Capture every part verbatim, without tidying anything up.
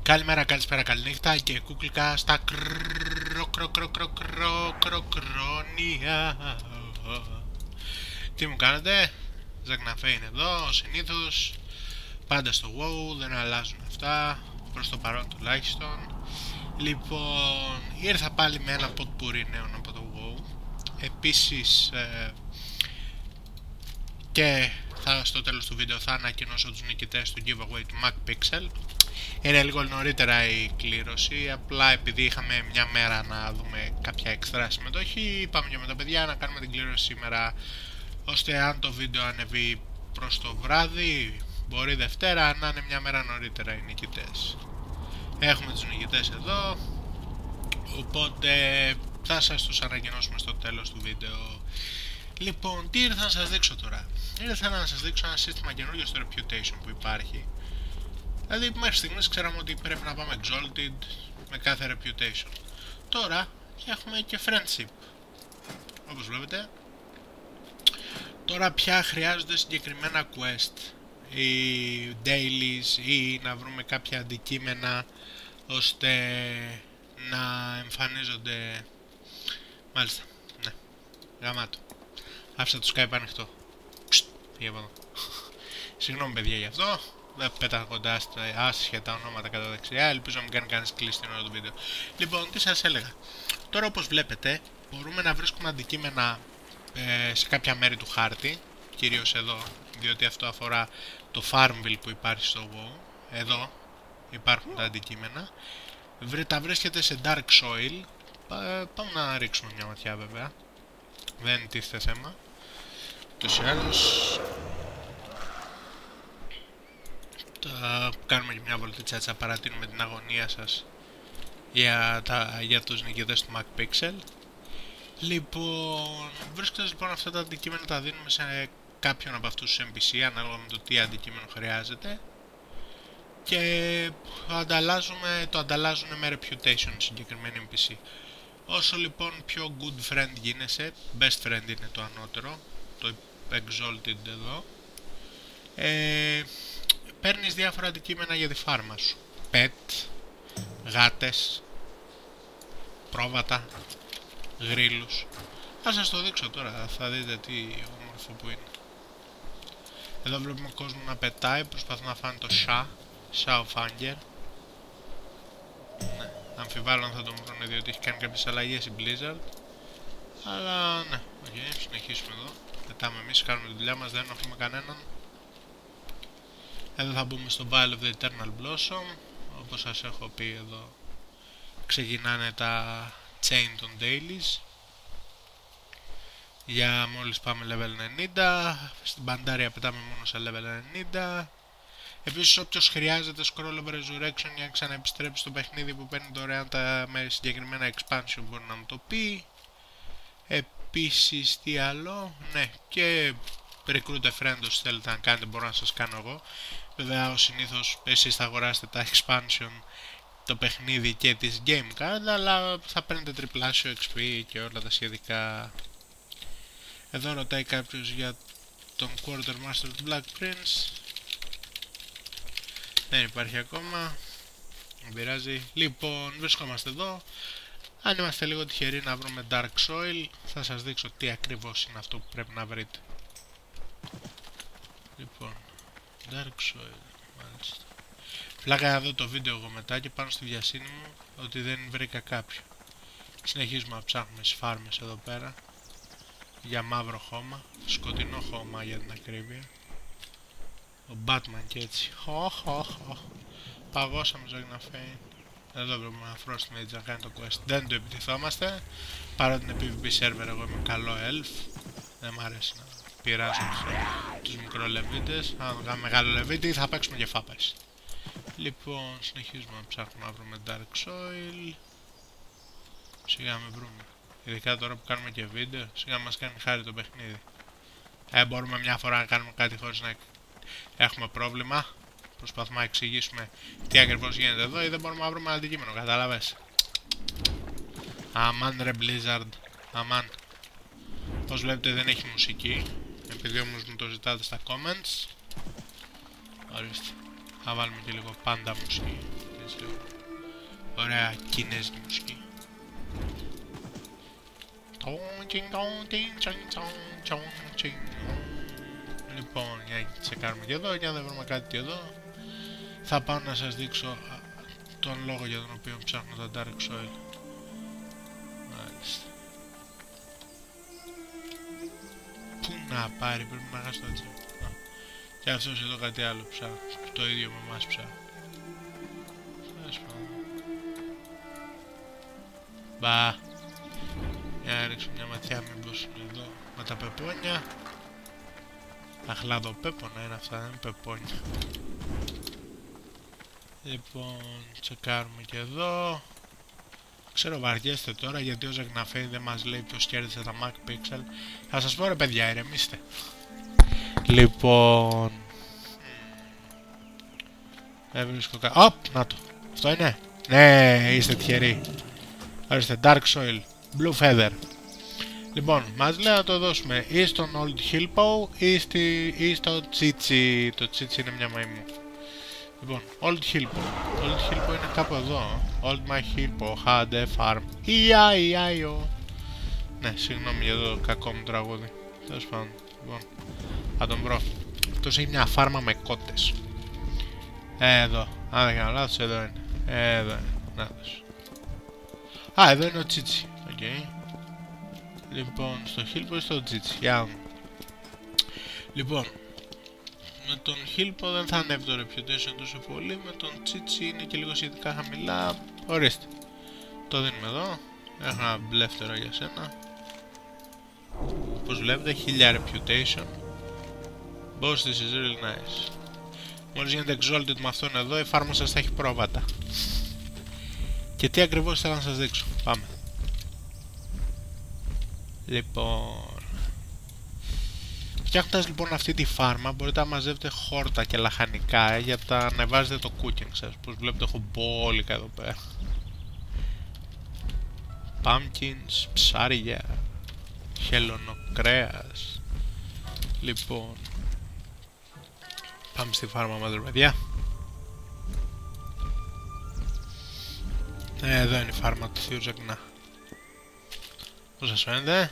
Καλημέρα, καλησπέρα, καληνύχτα και κούκλικα στα κρό κρό κρό κρό κρό κρό κρόνια. Τι μου κάνετε? Ζαγναφέ είναι εδώ, συνήθως. Πάντα στο WoW, δεν αλλάζουν αυτά, προς το παρόν τουλάχιστον. Λοιπόν, ήρθα πάλι με ένα ποτπουρί νέων από το WoW. Επίσης, ε, και θα, στο τέλος του βίντεο θα ανακοινώσω τους νικητές του giveaway του MacPixel. Είναι λίγο νωρίτερα η κλήρωση, απλά επειδή είχαμε μια μέρα να δούμε κάποια εξτρά συμμετοχή, είπαμε και με τα παιδιά να κάνουμε την κλήρωση σήμερα, ώστε αν το βίντεο ανεβεί προς το βράδυ, μπορεί Δευτέρα να είναι μια μέρα νωρίτερα οι νικητές. Έχουμε τους νικητές εδώ, οπότε θα σας τους ανακοινώσουμε στο τέλος του βίντεο. Λοιπόν, τι ήρθα να σας δείξω τώρα? Ήρθα να σας δείξω ένα σύστημα καινούργιο στο Reputation που υπάρχει. Δηλαδή μέχρι στιγμής ξέραμε ότι πρέπει να πάμε Exalted με κάθε Reputation. Τώρα έχουμε και Friendship, όπως βλέπετε. Τώρα πια χρειάζονται συγκεκριμένα quest ή dailies ή να βρούμε κάποια αντικείμενα ώστε να εμφανίζονται. Μάλιστα, ναι, γαμάτο. Άφησα το Skype ανοιχτό. Πήγε από εδώ. Συγγνώμη παιδιά γι' αυτό. Δεν πέταγονται άσχετα ονόματα κατά δεξιά. Ελπίζω να μην κάνει κανείς κλείσει την ώρα του βίντεο. Λοιπόν, τι σας έλεγα. Τώρα όπως βλέπετε μπορούμε να βρίσκουμε αντικείμενα ε, σε κάποια μέρη του χάρτη. Κυρίως εδώ, διότι αυτό αφορά το Farmville που υπάρχει στο WoW. Εδώ υπάρχουν τα αντικείμενα. Τα βρίσκεται σε Dark Soil. Πά, πάμε να ρίξουμε μια ματιά βέβαια. Δεν τίθεται θέμα. Τους άλλους θα κάνουμε και μια βολτίτσα, έτσι θα παρατείνουμε την αγωνία σας για, τα, για τους νικητές του MacPixel. Λοιπόν, βρίσκοντας λοιπόν αυτά τα αντικείμενα τα δίνουμε σε κάποιον από αυτούς τους εν πι σι ανάλογα με το τι αντικείμενο χρειάζεται και ανταλλάζουμε, το ανταλλάζουν με reputation συγκεκριμένη εν πι σι. Όσο λοιπόν πιο good friend γίνεσαι, best friend είναι το ανώτερο, το exalted εδώ, ε, παίρνεις διάφορα αντικείμενα για τη φάρμα σου. Pet, γάτες, πρόβατα, γρίλους. Θα σας το δείξω τώρα, θα δείτε τι όμορφο που είναι. Εδώ βλέπουμε κόσμο να πετάει, προσπαθούν να φάνε το Sha, Sha of Hunger. Ναι, αμφιβάλλω αν θα τον βρουν διότι έχει κάνει κάποιες αλλαγές η Blizzard. Αλλά ναι, okay, συνεχίσουμε εδώ. Πετάμε εμείς, κάνουμε τη δουλειά μας, δεν ενοχλούμε κανέναν. Εδώ θα μπούμε στο Vial of the Eternal Blossom. Όπως σας έχω πει εδώ ξεκινάνε τα Chain των Dailies. Για μόλις πάμε level ενενήντα. Στην Pandaria πετάμε μόνο σε level ενενήντα. Επίσης όποιος χρειάζεται Scroll of Resurrection για να ξαναεπιστρέψει στο παιχνίδι που παίρνει δωρεάν τα με συγκεκριμένα expansion μπορεί να μου το πει. Επίσης τι άλλο? Ναι, και recruit a friend όσοι θέλετε να κάνετε μπορώ να σας κάνω εγώ. Βέβαια ως συνήθως εσείς θα αγοράσετε τα expansion, το παιχνίδι και τις game card, αλλά θα παίρνετε τριπλάσιο εξ πι και όλα τα σχετικά. Εδώ ρωτάει κάποιος για τον Quartermaster του Black Prince. Δεν υπάρχει ακόμα, δεν πειράζει. Λοιπόν, βρισκόμαστε εδώ. Αν είμαστε λίγο τυχεροί να βρούμε Dark Soil, θα σας δείξω τι ακριβώς είναι αυτό που πρέπει να βρείτε. Λοιπόν, Dark Soil, μάλιστα. Φλάκα να δω το βίντεο εγώ μετά και πάνω στη βιασύνη μου ότι δεν βρήκα κάποιο. Συνεχίζουμε να ψάχνουμε στις φάρμες εδώ πέρα για μαύρο χώμα, σκοτεινό χώμα για την ακρίβεια. Ο Batman και έτσι. Χω, χω, χω. Παγώσαμε Ζαγναφέιν. Εδώ βλέπουμε ένα Frost Mage να κάνει το quest. Δεν το επιτιθόμαστε. Παρότι είναι πι βι πι server, εγώ είμαι καλό elf. Δεν μ' αρέσει να πειράζω τους μικρολεβίτες. Αν κάνουμε μεγάλο λεβίτη θα παίξουμε και φάπες. Λοιπόν, συνεχίζουμε να ψάχνουμε να βρούμε Dark Soil. Σιγά με βρούμε. Ειδικά τώρα που κάνουμε και βίντεο, σιγά μας κάνει χάρη το παιχνίδι. Ε, μπορούμε μια φορά να κάνουμε κάτι χωρίς να έχουμε πρόβλημα. Προσπαθούμε να εξηγήσουμε τι ακριβώς γίνεται εδώ ή δεν μπορούμε να βρούμε αντικείμενο, κατάλαβες. Αμάν ρε Blizzard, αμάν. Όπως βλέπετε δεν έχει μουσική, επειδή όμως μου το ζητάτε στα comments. Ορίστε, θα βάλουμε και λίγο πάντα μουσική. Κινέζοι λίγο. Ωραία κινέζικη μουσική. Λοιπόν, για να τσεκάρουμε και εδώ, για να δεν βρούμε κάτι εδώ. Θα πάω να σας δείξω τον λόγο για τον οποίο ψάχνω τα Dark Soil. Μάλιστα. Πού να πάρει, πρέπει να χάσει το τζιμ. Και αυτός εδώ κάτι άλλο ψάχνει. Το ίδιο με εμάς ψάχνει. Μπα. Για να ρίξω μια ματιά μήπως είναι εδώ με τα πεπόνια. Αχλαδοπέπονα είναι αυτά, δεν είναι πεπόνια. Λοιπόν, τσεκάρουμε και εδώ. Ξέρω βαριέστε τώρα γιατί ο Ζεγναφέη δεν μας λέει ποιος κέρδισε τα MacPixel. Θα σας πω ρε παιδιά, ηρεμήστε. Λοιπόν... Δεν βρίσκω κάτι. Οπ, να το. Αυτό είναι. Ναι, είστε τυχεροί. Ορίστε, Dark Soil, Blue Feather. Λοιπόν, μας λέει να το δώσουμε ή στον Old Hilpo ή, στη, ή στο Chichi. Το Chichi είναι μια μαϊμού. Λοιπόν, Old Hilpo. Old Hilpo είναι κάπου εδώ. Old My Hilpo had a farm. Ια, ια, ιο. Ναι, συγγνώμη για το κακό μου τραγούδι. Τέλος πάντων. Λοιπόν, θα τον βρω. Αυτός έχει μια φάρμα με κότες. Ε, εδώ. Αν δεν κάνω λάθος, εδώ είναι. Ε, εδώ είναι. Να δώσω. Α, εδώ είναι ο Chichi. Οκ. Okay. Λοιπόν, στο Hilpo ή στο Chichi. Για λοιπόν, με τον Hilpo δεν θα ανέβει το reputation τόσο πολύ. Με τον Chichi είναι και λίγο σχετικά χαμηλά. Ορίστε. Το δίνουμε εδώ. Έχω ένα μπλεύτερο για σένα. Όπως βλέπετε, χίλια reputation. Boss, this is really nice. Μόλις γίνεται exalted με αυτόν εδώ, η φάρμα σας θα έχει πρόβατα. Και τι ακριβώς θέλω να σας δείξω. Πάμε. Λοιπόν... Φτιάχνοντας λοιπόν αυτή τη φάρμα μπορείτε να μαζεύετε χόρτα και λαχανικά για να ανεβάζετε το cooking σας. Όπως βλέπετε έχω μπόλικα εδώ πέρα. Pumpkins, ψάρια, χελωνοκρέας. Λοιπόν... Πάμε στη φάρμα μας ρε παιδιά. Ε, εδώ είναι η φάρμα του θείου Ζεγνά. Πώς σας φαίνεται.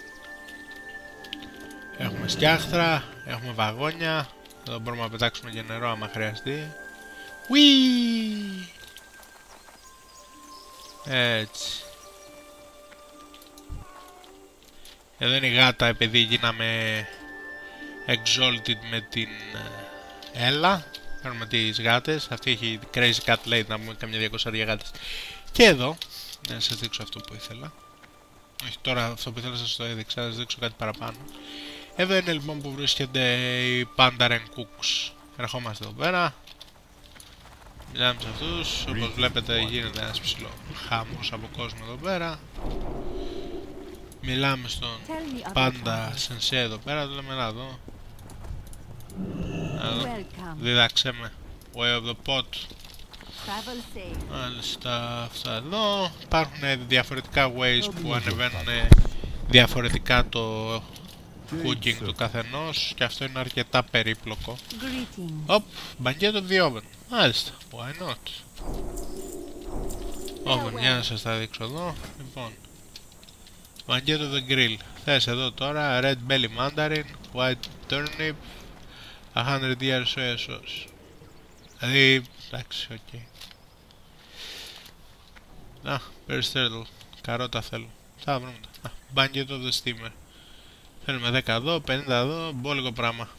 Έχουμε σκιάχτρα, έχουμε βαγόνια. Εδώ μπορούμε να πετάξουμε και νερό άμα χρειαστεί. Ουί! Έτσι. Εδώ είναι η γάτα επειδή γίναμε exalted με την Έλα. Παίρνουμε τις γάτες. Αυτή έχει crazy cat late να πούμε καμιά διακόσια γάτες. Και εδώ, να σας δείξω αυτό που ήθελα. Όχι τώρα αυτό που ήθελα σας το έδειξα, να σας δείξω κάτι παραπάνω. Εδώ είναι λοιπόν που βρίσκεται οι Pandaren Cooks. Ερχόμαστε εδώ πέρα. Μιλάμε σε αυτούς. Όπως βλέπετε γίνεται ένας ψηλό χαμός από κόσμο εδώ πέρα. Μιλάμε στον Panda Sensei εδώ πέρα. Το λέμε να δω. Δίδαξέ με. Way of the pot. Μάλιστα αυτά εδώ. Υπάρχουν διαφορετικά ways που ανεβαίνουν διαφορετικά το cooking του καθενός και αυτό είναι αρκετά περίπλοκο. Οπ, μπαγκέτο the oven. Μάλιστα, why not. Oven, για να σας τα δείξω εδώ. Λοιπόν, μπαγκέτο the grill. Θες εδώ τώρα red belly mandarin, white turnip, a hundred year soya sauce. Δηλαδή, εντάξει, οκ. Okay. Α, Bear's turtle. Καρότα θέλω. Θα βρούμε τα. Bucket of the steamer. Θέλουμε δέκα εδώ, πενήντα εδώ, μπόλικο πράγμα.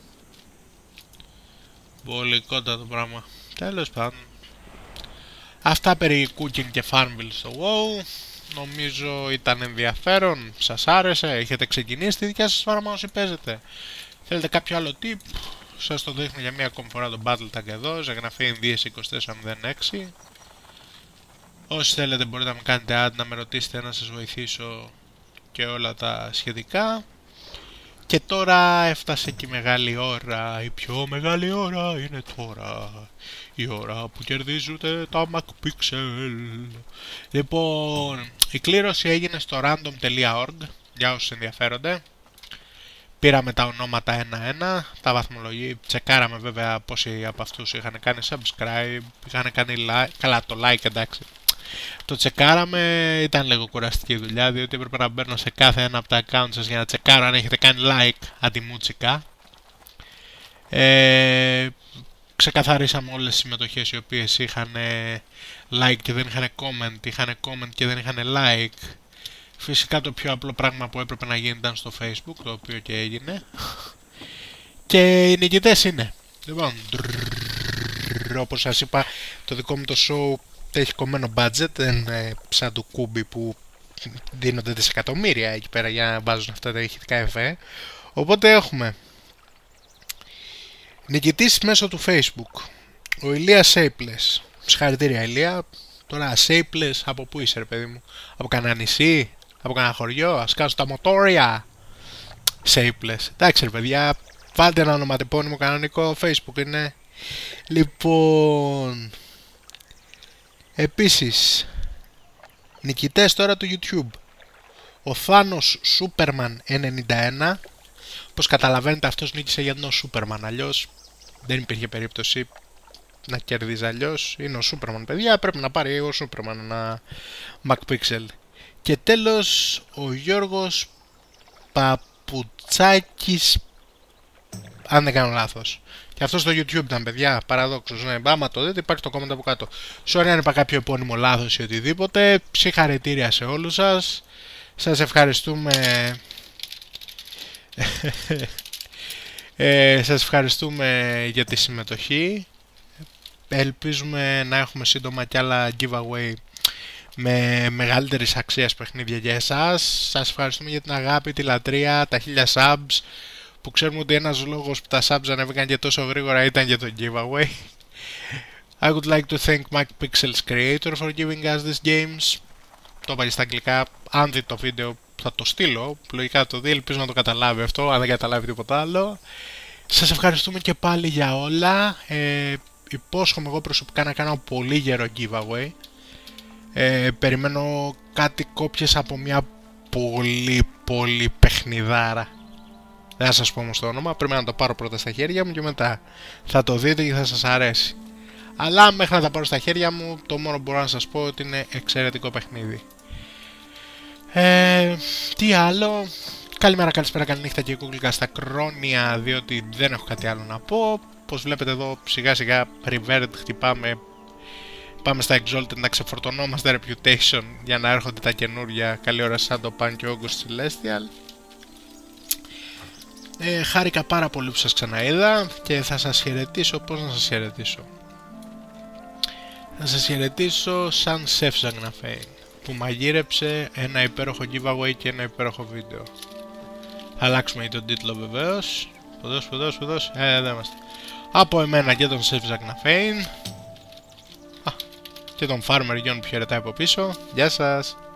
Μπολικότατο πράγμα. Τέλος πάντων. Αυτά περί cooking και farmville στο WoW. Νομίζω ήταν ενδιαφέρον. Σας άρεσε, έχετε ξεκινήσει τη δικιά σας φάρμα όσοι παίζετε. Θέλετε κάποιο άλλο tip. Σας το δείχνω για μία ακόμη φορά το Battletech εδώ. Ζεγναφέιν δύο είκοσι τέσσερα μηδέν έξι. Όσοι θέλετε μπορείτε να με κάνετε add, να με ρωτήσετε να σας βοηθήσω και όλα τα σχετικά. Και τώρα έφτασε και η μεγάλη ώρα. Η πιο μεγάλη ώρα είναι τώρα. Η ώρα που κερδίζετε τα MacPixel. Λοιπόν, η κλήρωση έγινε στο random τελεία org για όσους ενδιαφέρονται. Πήραμε τα ονόματα ένα-ένα, τα βαθμολογία, τσεκάραμε βέβαια πόσοι από αυτούς είχαν κάνει subscribe, είχαν κάνει like, καλά το like εντάξει. Το τσεκάραμε, ήταν λίγο κουραστική δουλειά, διότι έπρεπε να μπαίνω σε κάθε ένα από τα account σας για να τσεκάρω αν έχετε κάνει like αντιμούτσικα. Ε, ξεκαθαρίσαμε όλες τις συμμετοχές οι οποίες είχαν like και δεν είχαν comment, είχαν comment και δεν είχαν like. Φυσικά το πιο απλό πράγμα που έπρεπε να γίνει ήταν στο Facebook, το οποίο και έγινε. Και οι νικητές είναι. Λοιπόν, όπως σας είπα, το δικό μου το show έχει κομμένο budget, δεν είναι σαν του Κούμπι που δίνονται δισεκατομμύρια εκεί πέρα για να βάζουν αυτά τα ηχητικά εφέ. Οπότε έχουμε νικητής μέσω του Facebook, ο Ηλίας Σέιπλες. Συγχαρητήρια Ηλία. Τώρα Σέιπλες από πού είσαι ρε παιδί μου? Από κανένα νησί? Από κανένα χωριό? Ας κάσω τα μοτόρια. Σέιπλες. Εντάξει ρε παιδιά, βάλτε ένα ονοματεπώνυμο κανονικό, Facebook είναι. Λοιπόν, επίσης νικητές τώρα του YouTube, ο Θάνος Σούπερμαν ενενήντα ένα. Όπως καταλαβαίνετε αυτός νίκησε γιατί είναι ο Σούπερμαν, αλλιώς δεν υπήρχε περίπτωση να κερδίζει, αλλιώς είναι ο Σούπερμαν παιδιά, πρέπει να πάρει ο Σούπερμαν ένα MacPixel. Και τέλος ο Γιώργος Παπουτσάκης, αν δεν κάνω λάθος. Και αυτό στο YouTube ήταν παιδιά, παραδόξως, ναι, άμα το δείτε υπάρχει το comment από κάτω. Sorry αν είπα κάποιο επώνυμο λάθος ή οτιδήποτε, συγχαρητήρια σε όλους σας. Σας ευχαριστούμε. ε, σας ευχαριστούμε για τη συμμετοχή. Ελπίζουμε να έχουμε σύντομα κι άλλα giveaway με μεγαλύτερης αξίας παιχνίδια για εσάς. Σας ευχαριστούμε για την αγάπη, τη λατρεία, τα χίλια subs, που ξέρουμε ότι ένας λόγος που τα subs ανέβηκαν και τόσο γρήγορα ήταν για το giveaway. I would like to thank MacPixel's creator for giving us these games. Το είπα στα αγγλικά, αν δει το βίντεο θα το στείλω, λογικά το δει, ελπίζω να το καταλάβει αυτό, αν δεν καταλάβει τίποτα άλλο. Σας ευχαριστούμε και πάλι για όλα. ε, Υπόσχομαι εγώ προσωπικά να κάνω πολύ γερό giveaway. ε, Περιμένω κάτι κόπιες από μια πολύ πολύ παιχνιδάρα. Δεν θα σας πω όμως το όνομα, πρέπει να το πάρω πρώτα στα χέρια μου και μετά θα το δείτε και θα σας αρέσει. Αλλά μέχρι να τα πάρω στα χέρια μου, το μόνο που μπορώ να σας πω ότι είναι εξαιρετικό παιχνίδι. Ε, τι άλλο? Καλημέρα, καλησπέρα, καληνύχτα και κούκλικα στα κρόνια, διότι δεν έχω κάτι άλλο να πω. Όπως βλέπετε εδώ σιγά σιγά revert χτυπάμε. Πάμε στα Exalted να ξεφορτωνόμαστε reputation για να έρχονται τα καινούρια. Καλή ώρα σαν το Pan και August Celestial. Ε, χάρηκα πάρα πολύ που σας ξαναείδα και θα σας χαιρετήσω. Πώς να σας χαιρετήσω? Θα σας χαιρετήσω σαν Chef Zagnafein, που μαγείρεψε ένα υπέροχο giveaway και ένα υπέροχο βίντεο. Θα αλλάξουμε τον τίτλο βεβαίως. Σπουδός, σπουδός, σπουδός. Ε, εδώ είμαστε. Από εμένα και τον Chef Zagnafein. Α, και τον Farmer John που χαιρετάει από πίσω. Γεια σας.